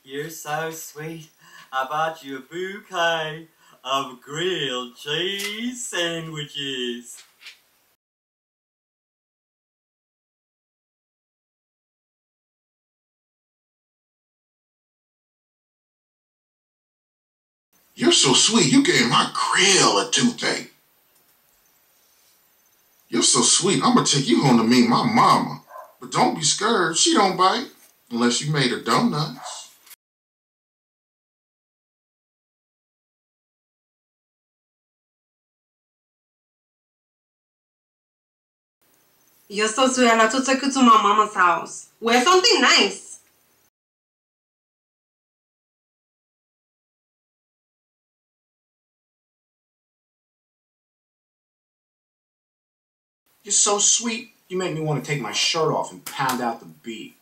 You're so sweet. I bought you a bouquet of grilled cheese sandwiches. You're so sweet. You gave my grill a toothache. You're so sweet. I'm gonna take you home to meet my mama. But don't be scared. She don't bite unless you made her donuts. You're so sweet. I'd like to take you to my mama's house. Wear something nice. You're so sweet, you make me want to take my shirt off and pound out the beat.